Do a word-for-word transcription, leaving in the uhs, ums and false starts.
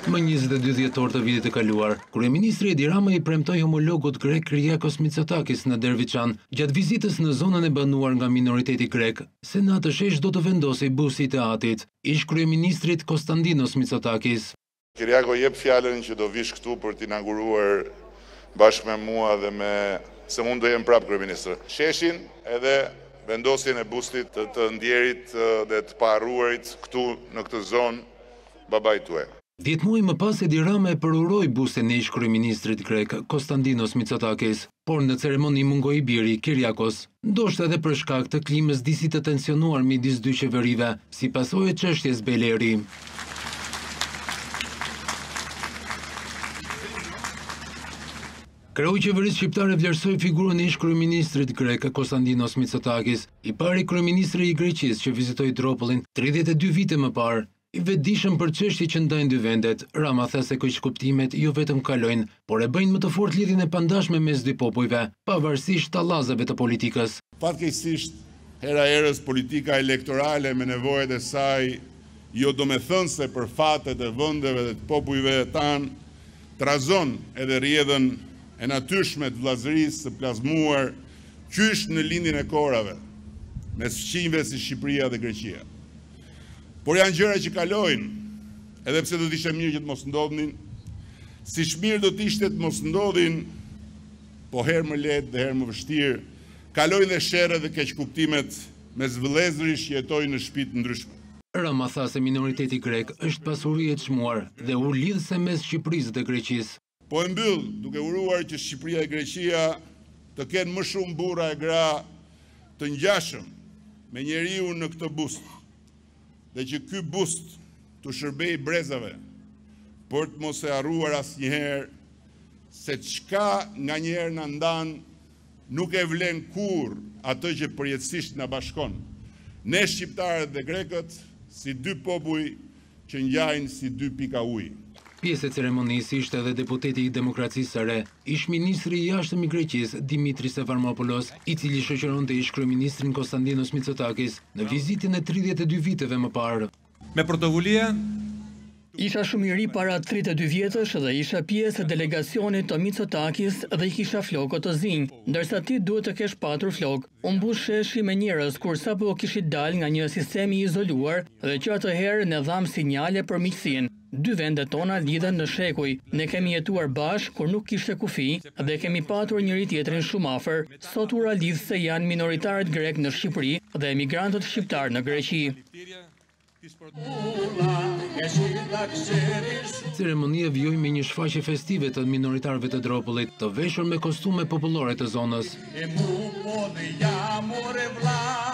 Më njëzet e dy dhjetor të vitit të kaluar, kryeministri Edi Rama i premtoi homologut grek Kyriakos Mitsotakis në Derviçan gjatë vizitës në zonën e banuar nga minoriteti grek, se në atë shesh do të vendosej busi i teatrit. Ish kryeministrit Konstantinos Mitsotakis. Kyriako jep fjalën që do vish këtu për të inauguruar bashkë me mua dhe me se mund të jem prapë kryeministër. Sheshin edhe vendosjen e bustit të, të ndjerit dhe të paharruarit këtu në këtë zonë babait tuaj. Dhjetë muaj më pas Edi Rama e përuroi busten e ish kryeministrit grek Konstantinos Mitsotakis, por në ceremoni mungoi biri Kyriakos, ndoshta edhe për shkak të klimës disi të tensionuar midis dy qeverive, si pasojë e çështjes Beleri. Kreu i qeverisë shqiptare vlerësoi figurën e ish kryeministrit grek Konstantinos Mitsotakis, i pari kryeministri i Greqisë që vizitoi Dropullin tridhjetë e dy vite më parë. I vetëdijshëm për çështje që ndajnë dy vendet, Rama tha se keqkuptimet jo vetëm kalojnë, por e bëjnë më të fortë lidhjen e pandashme mes dy popujve, pavarësisht tallazeve të politikës. Fatkeqësisht, hera herës politika elektorale me nevojat e saj jo domethënëse për fatet e vendeve dhe të popujve tanë, trazon edhe rrjedhën e natyrshme të vllazërisë së plazmuar qysh në lindjen e korave mes fqinjve si Shqipëria dhe Greqia. Por janë gjëra që kalojnë, edhe pse do të ishte mirë që të mos ndodhnin, si shmirë do të ishte të mos ndodhin, po herë më lehtë dhe herë më vështirë, kalojnë dhe sherrët dhe keqkuptimet mes vëllezërish që jetojnë në shtëpi të ndryshme. Rama tha se minoriteti grek është pasuri e çmuar dhe u lidhse mes Shqipërisë dhe Greqisë. Po e mbyll duke uruar që Shqipëria e Greqia të kenë më shumë burra e gra të ngjashëm me njeriu në këtë bust, dhe që ky bust të shërbej brezave, për të mos e harruar asnjëherë se çka nga njerë në ndan nuk e vlen kur atë që përjetësisht na bashkon. Ne shqiptarët dhe grekët si dy popull që ngjajnë si dy pika ujë. Pjesë e ceremonisë ishte edhe deputeti i Demokracisë së Re, ish ministri i jashtëm i Greqisë Dimitris Avramopoulos, i cili shoqëronte ish kryeministrin Konstantinos Mitsotakis në vizitën e tridhjetë e dy viteve më parë. Me protovulie Isha shumë i ri para tridhjetë e dy vjetësh dhe isha pjesë e delegacionit të Mitsotakis dhe i kisha flokët të zinj, ndërsa ti duhet të kesh patur flok. U mbush sheshi me njerëz kur sapo kishit dal nga një sistemi i izoluar dhe që atëherë ne dham sinjale për miqësinë. Dy vendet tona lidhen në shekuj. Ne kemi jetuar bashkë kur nuk kishte kufi dhe kemi patur njëri tjetrin shumë afër. Sot ura lidhse janë minoritarët grek në Shqipëri dhe emigrantët shqiptar në Greqi. Ceremonia vjoi me një shfaqje festive të minoritarëve të Dropullit, të veshur me kostume popullore të zonës.